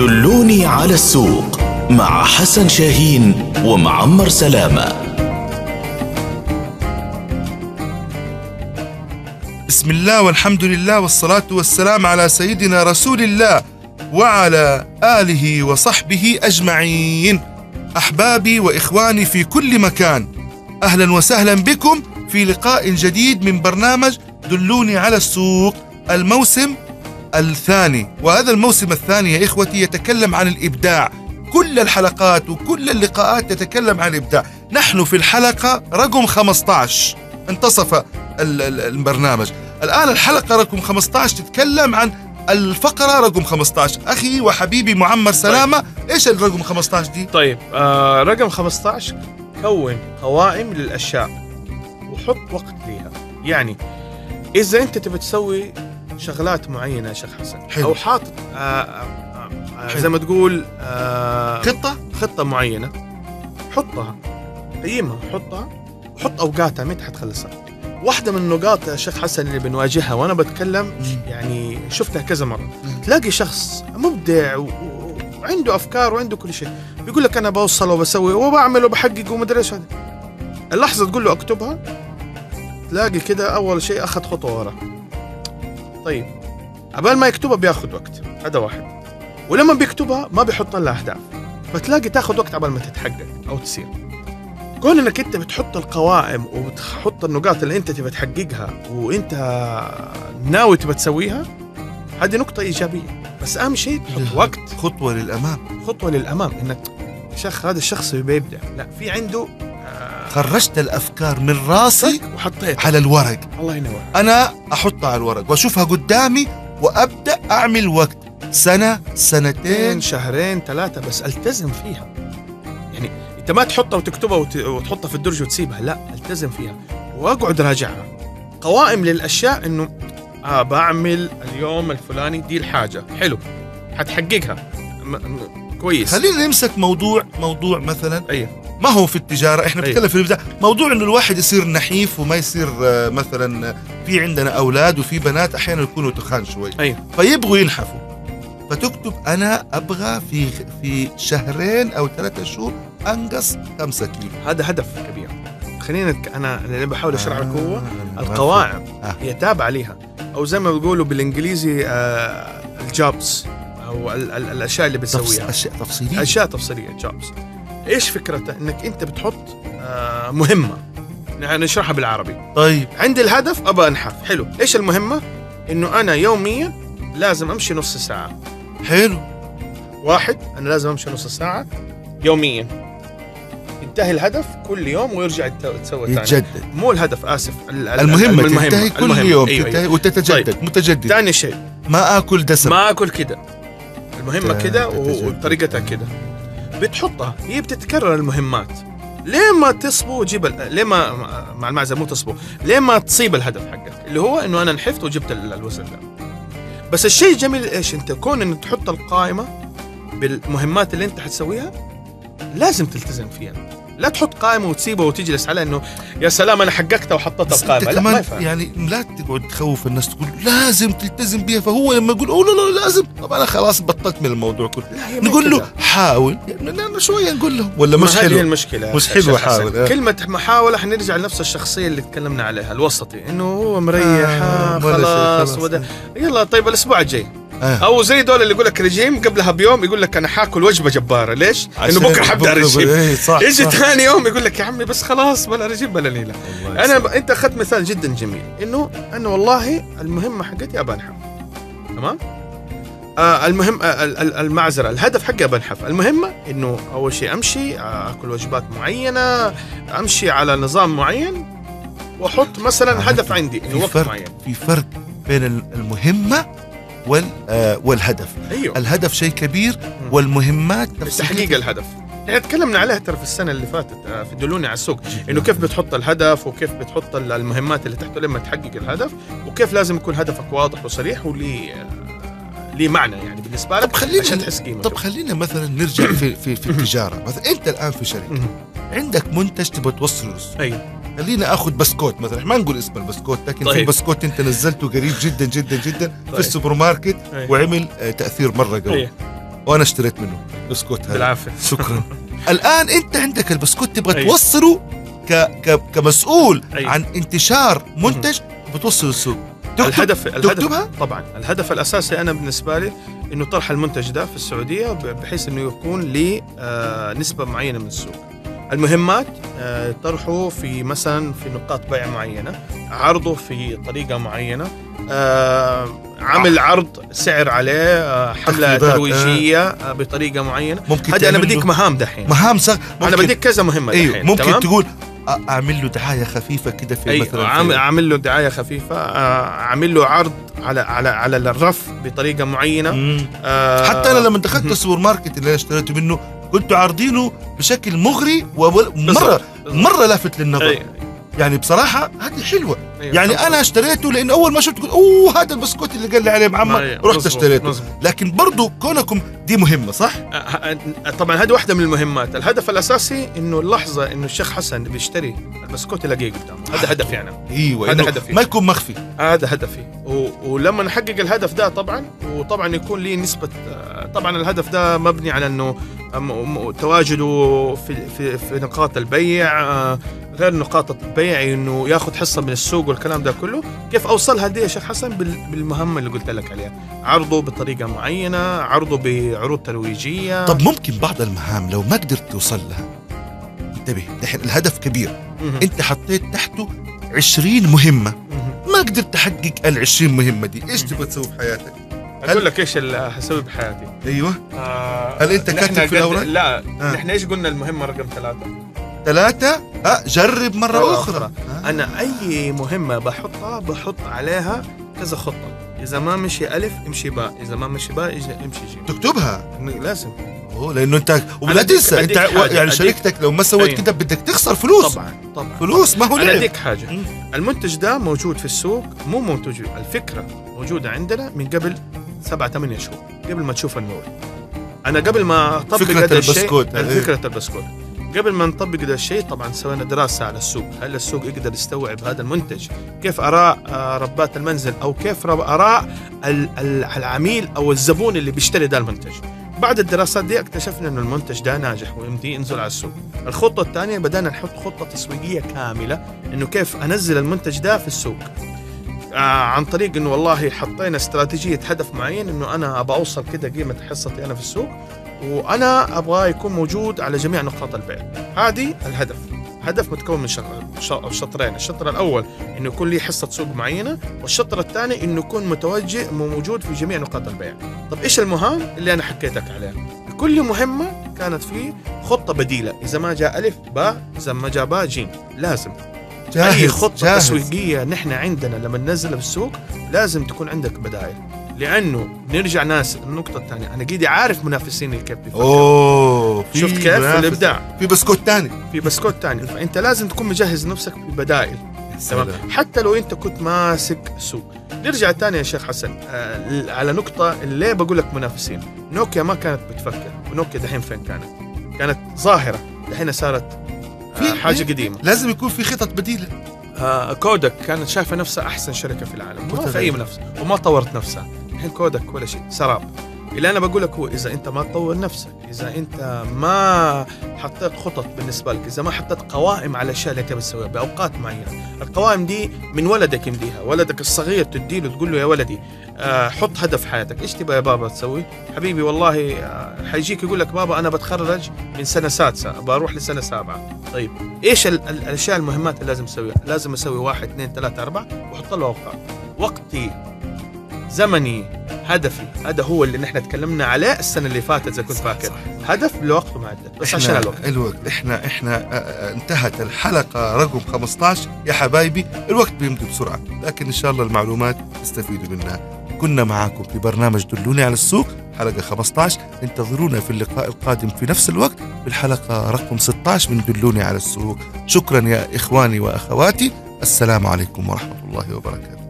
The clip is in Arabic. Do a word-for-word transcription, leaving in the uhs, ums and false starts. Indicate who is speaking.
Speaker 1: دلوني على السوق مع حسن شاهين ومعمر سلامة.
Speaker 2: بسم الله والحمد لله والصلاة والسلام على سيدنا رسول الله وعلى آله وصحبه أجمعين. أحبابي وإخواني في كل مكان، أهلا وسهلا بكم في لقاء جديد من برنامج دلوني على السوق، الموسم الثاني. وهذا الموسم الثاني يا إخوتي يتكلم عن الإبداع. كل الحلقات وكل اللقاءات تتكلم عن الإبداع. نحن في الحلقة رقم خمسة عشر، انتصف البرنامج. الآن الحلقة رقم خمسة عشر تتكلم عن الفقرة رقم خمسة عشر. أخي وحبيبي معمر سلامة، طيب. إيش الرقم خمسة عشر دي؟
Speaker 3: طيب آه رقم خمسة عشر، كون قوائم للأشياء وحط وقت ليها. يعني إذا أنت تبي تسوي شغلات معينة يا شيخ حسن، حلو. أو حاطط آه آه آه زي ما تقول آه
Speaker 2: خطة
Speaker 3: خطة معينة، حطها، قيمها، حطها وحط أوقاتها متى حتخلصها. واحدة من النقاط يا شيخ حسن اللي بنواجهها وأنا بتكلم، يعني شفتها كذا مرة، تلاقي شخص مبدع و... وعنده أفكار وعنده كل شيء، بيقول لك أنا بوصل وبسوي وبعمل وبحقق ومدري إيش. هذا اللحظة تقول له أكتبها، تلاقي كده أول شيء أخذ خطوة ورا. طيب قبل ما يكتبها بياخد وقت، هذا واحد. ولما بيكتبها ما بيحط لها أهداف، فتلاقي تاخد وقت قبل ما تتحقق أو تصير. كون انك انت بتحط القوائم وبتحط النقاط اللي انت تبى تحققها وانت ناوي تبى تسويها، هذه نقطة إيجابية. بس أهم شيء تحط وقت،
Speaker 2: خطوة للأمام،
Speaker 3: خطوة للأمام. إنك شيخ هذا الشخص بيبدع، لا في عنده آه
Speaker 2: خرجت الأفكار من راسي
Speaker 3: وحطيتها
Speaker 2: على الورق.
Speaker 3: الله ينور.
Speaker 2: أنا أحطها على الورق وأشوفها قدامي وأبدأ أعمل وقت، سنة، سنتين،
Speaker 3: شهرين، ثلاثة، بس ألتزم فيها. يعني انت ما تحطها وتكتبها وت... وتحطها في الدرج وتسيبها، لا، التزم فيها واقعد راجعها. قوائم للاشياء، انه اه بعمل اليوم الفلاني دي الحاجه، حلو، حتحققها، م... م... كويس.
Speaker 2: خلينا نمسك موضوع موضوع مثلا،
Speaker 3: ايه،
Speaker 2: ما هو في التجاره، احنا بنتكلم في الابداع. موضوع انه الواحد يصير نحيف وما يصير آه مثلا، في عندنا اولاد وفي بنات احيانا يكونوا تخان شوي،
Speaker 3: ايه،
Speaker 2: فيبغوا ينحفوا، فتكتب انا ابغى في في شهرين او ثلاثة شهور انقص خمسة كيلو.
Speaker 3: هذا هدف كبير. خلينا نك... انا اللي بحاول اشرح لك هو آه القوائم آه. هي تابعه ليها، او زي ما بيقولوا بالانجليزي آه الجوبز، او ال... ال... الاشياء اللي بتسويها،
Speaker 2: اشياء تفصيليه،
Speaker 3: اشياء تفصيليه، جوبز. ايش فكرته؟ انك انت بتحط آه مهمه، يعني نشرحها بالعربي.
Speaker 2: طيب
Speaker 3: عندي الهدف ابى انحف، حلو، ايش المهمه؟ انه انا يوميا لازم امشي نص ساعه.
Speaker 2: حلو،
Speaker 3: واحد، انا لازم امشي نص ساعه يوميا. ينتهي الهدف كل يوم ويرجع تسوي ثاني،
Speaker 2: يتجدد.
Speaker 3: مو الهدف، اسف،
Speaker 2: المهمه تنتهي كل
Speaker 3: المهمة.
Speaker 2: يوم،
Speaker 3: أيوة
Speaker 2: تنتهي
Speaker 3: أيوة.
Speaker 2: وتتجدد.
Speaker 3: طيب.
Speaker 2: متجدد.
Speaker 3: ثاني شيء،
Speaker 2: ما اكل دسم،
Speaker 3: ما اكل كده، المهمه كده وطريقتها كده، بتحطها، هي بتتكرر المهمات. ليه ما تصبو وتجيب ال... ليه ما مع المعزه مو تصبو، ليه ما تصيب الهدف حقك اللي هو انه انا نحفت وجبت الوزن ده. بس الشيء الجميل ايش؟ انت كون انك تحط القائمه بالمهمات اللي انت حتسويها، لازم تلتزم فيها. لا تحط قائمه وتسيبها وتجلس على انه يا سلام انا حققتها وحطيتها القائمه. لا، ما
Speaker 2: يعني لا تقعد تخوف الناس تقول لازم تلتزم بيها، فهو لما يقول اوه لا لا لازم، طب انا خلاص بطلت من الموضوع كله. نقول له حاول، يعني شويه نقول له، ولا مش حلو؟
Speaker 3: هذه المشكله،
Speaker 2: مش حلو. حاول
Speaker 3: آه. كلمه محاوله حنرجع لنفس الشخصيه اللي تكلمنا عليها، الوسطي، انه هو مريح آه خلاص وده. يلا طيب الاسبوع الجاي آه. او زي دول اللي يقول لك رجيم، قبلها بيوم يقول لك انا حاكل وجبه جباره، ليش؟ انه بكره حبدا رجيم.
Speaker 2: ايه صح.
Speaker 3: يجي ثاني يوم يقول لك يا عمي بس خلاص بلا رجيم بلا نيله. انا ب... انت اخذت مثال جدا جميل، انه انا والله المهمه حقتي ابى انحف، تمام؟ آه المهم آه المعذره، الهدف حقي ابى انحف. المهمه انه اول شيء امشي، آه اكل وجبات معينه، امشي على نظام معين، واحط مثلا هدف عندي انه وقت معين.
Speaker 2: في فرق بين المهمه وال آه والهدف.
Speaker 3: أيوه.
Speaker 2: الهدف شيء كبير والمهمات
Speaker 3: تحقيق الهدف. يعني تكلمنا عليها ترى في السنه اللي فاتت آه في دلوني على السوق، انه كيف بتحط الهدف وكيف بتحط المهمات اللي تحته لما تحقق الهدف، وكيف لازم يكون هدفك واضح وصريح ولي آه ليه معنى يعني بالنسبه لك عشان تحس قيمته.
Speaker 2: طب خلينا مثلا نرجع في في, في التجاره. مثلا انت الان في شركه عندك منتج تبغى توصله للسوق.
Speaker 3: ايوه،
Speaker 2: خلينا اخذ بسكوت مثلا، ما نقول اسم البسكوت، لكن طيب. في بسكوت انت نزلته قريب جدا جدا جدا طيب. في السوبر ماركت طيب. وعمل تاثير مره قوي. وانا اشتريت منه بسكوت هذا.
Speaker 3: بالعافيه.
Speaker 2: شكرا. الان انت عندك البسكوت تبغى
Speaker 3: أيوة.
Speaker 2: توصله ك... ك... كمسؤول
Speaker 3: أيوة.
Speaker 2: عن انتشار منتج بتوصل السوق.
Speaker 3: الهدف
Speaker 2: تكتبها؟
Speaker 3: الهدف طبعا الهدف الاساسي انا بالنسبه لي انه طرح المنتج ده في السعوديه بحيث انه يكون له آه نسبه معينه من السوق. المهمات آه طرحه في مثلا في نقاط بيع معينه، عرضه في طريقه معينه، آه عمل عرض سعر عليه، آه حمله ترويجيه آه بطريقه معينه. هذا انا بديك مهام دحين،
Speaker 2: مهام صغ...
Speaker 3: انا بديك كذا مهمه دحين.
Speaker 2: أيوه. ممكن
Speaker 3: تمام؟
Speaker 2: تقول اعمل له دعايه خفيفه كده في
Speaker 3: أيوه.
Speaker 2: مثلا
Speaker 3: عامل اعمل له دعايه خفيفه، اعمل له عرض على على على الرف بطريقه معينه.
Speaker 2: آه حتى انا لما دخلت السوبر ماركت اللي انا اشتريته منه كنت عارضينه بشكل مغري ومره مره لافت للنظر. أيوه. يعني بصراحه هذه حلوه. أيوه. يعني طبعا. انا اشتريته لان اول ما شفت قلت اوه هذا البسكوت اللي قال لي عليه معمر، أيوه. رحت اشتريته. مزبوط. لكن برضو كونكم دي مهمه صح؟
Speaker 3: طبعا هذه واحده من المهمات. الهدف الاساسي انه اللحظه انه الشيخ حسن بيشتري البسكوت يلاقيه قدامه، هذا هدفي انا.
Speaker 2: ايوه هذا هدفي، ما يكون مخفي.
Speaker 3: هذا هدفي. ولما نحقق الهدف ده طبعا وطبعا يكون لي نسبه، طبعا الهدف ده مبني على انه تواجده في في في نقاط البيع، غير نقاط البيع انه ياخذ حصه من السوق والكلام ده كله. كيف اوصلها دي يا شيخ حسن؟ بالمهمه اللي قلت لك عليها، عرضه بطريقه معينه، عرضه بعروض ترويجيه.
Speaker 2: طب ممكن بعض المهام لو ما قدرت توصل لها، انتبه دحين الهدف كبير، مه. انت حطيت تحته عشرين مهمه، مه. ما قدرت تحقق العشرين مهمه دي، ايش تبغى تسوي في حياتك؟
Speaker 3: اقول لك ايش اللي هسوي بحياتي.
Speaker 2: ايوه.
Speaker 3: آه
Speaker 2: هل انت كاتب في الاوراق؟
Speaker 3: لا آه. نحن ايش قلنا المهمه رقم ثلاثة؟
Speaker 2: ثلاثة أه جرب مرة أخرى, أخرى.
Speaker 3: آه. أنا أي مهمة بحطها بحط عليها كذا خطة. إذا ما مشي ألف امشي باء، إذا ما مشي باء امشي جيم.
Speaker 2: تكتبها
Speaker 3: لازم.
Speaker 2: أوه لأنه أنت ولا تنسى أنت يعني شركتك لو ما سويت كده بدك تخسر فلوس.
Speaker 3: طبعا طبعا
Speaker 2: فلوس ما هو لعب.
Speaker 3: أنا أديك حاجة، م. المنتج ده موجود في السوق، مو موجود، الفكرة موجودة عندنا من قبل سبعة ثمانية شهور قبل ما تشوف النور. أنا قبل ما أطبق هذا الشيء، فكرة البسكوت، قبل ما نطبق هذا الشيء طبعا سوينا دراسة على السوق. هل السوق يقدر يستوعب هذا المنتج؟ كيف آراء ربات المنزل أو كيف آراء العميل أو الزبون اللي بيشتري ده المنتج؟ بعد الدراسات دي اكتشفنا أن المنتج ده ناجح ويمدي ينزل على السوق. الخطة الثانية بدأنا نحط خطة تسويقية كاملة إنه كيف أنزل المنتج ده في السوق، آه عن طريق إنه والله حطينا استراتيجية هدف معين إنه أنا أبغى أوصل كده قيمة حصتي أنا في السوق، وأنا أبغى يكون موجود على جميع نقاط البيع. هذه الهدف، هدف متكون من شطرين. الشطر الأول إنه يكون لي حصة سوق معينة، والشطر الثاني إنه يكون متوجه موجود في جميع نقاط البيع. طب إيش المهام اللي أنا حكيتك عليها؟ لكل مهمة كانت في خطة بديلة، إذا ما جاء ألف باء، إذا ما جاء باء جيم. لازم جاهز أي خطة جاهز. تسويقية نحن عندنا لما ننزلها في السوق لازم تكون عندك بدائل، لأنه نرجع ناس النقطة الثانية، أنا قيدي عارف منافسيني كيف بيفكروا.
Speaker 2: أوه
Speaker 3: شفت كيف الإبداع؟
Speaker 2: في بسكوت ثاني
Speaker 3: في بسكوت ثاني فأنت لازم تكون مجهز نفسك ببدائل. تمام. حتى لو أنت كنت ماسك سوق. نرجع ثاني يا شيخ حسن آه على نقطة اللي بقول لك منافسين. نوكيا ما كانت بتفكر، ونوكيا دحين فين كانت؟ كانت ظاهرة، دحين صارت آه حاجة قديمة.
Speaker 2: لازم يكون في خطط بديلة.
Speaker 3: آه كودك كانت شايفة نفسها أحسن شركة في العالم، ما في أي منافسة وما طورت نفسها. الحين كودك ولا شيء، سراب. اللي أنا بقول لك هو إذا أنت ما تطور نفسك، إذا أنت ما حطيت خطط بالنسبة لك، إذا ما حطيت قوائم على الأشياء اللي أنت بتسويها بأوقات معينة، القوائم دي من ولدك يمديها، ولدك الصغير تديله تقول له يا ولدي آه حط هدف حياتك، إيش تبغى يا بابا تسوي؟ حبيبي والله آه حيجيك يقول لك بابا أنا بتخرج من سنة سادسة بروح لسنة سابعة. طيب إيش ال ال الأشياء المهمات اللي لازم أسويها؟ لازم أسوي واحد اثنين ثلاثة أربعة وأحط له أوقات، وقتي زمني هدفي. هذا هو اللي نحن تكلمنا عليه السنة اللي فاتت إذا كنت فاكر، هدف لوقته معدل بس عشان الوقت.
Speaker 2: الوقت إحنا إحنا انتهت الحلقة رقم خمسة عشر يا حبايبي، الوقت بيمضي بسرعة، لكن إن شاء الله المعلومات تستفيدوا منها. كنا معاكم في برنامج دلوني على السوق حلقة خمسة عشر، انتظرونا في اللقاء القادم في نفس الوقت بالحلقة رقم ستة عشر من دلوني على السوق. شكرا يا إخواني وأخواتي، السلام عليكم ورحمة الله وبركاته.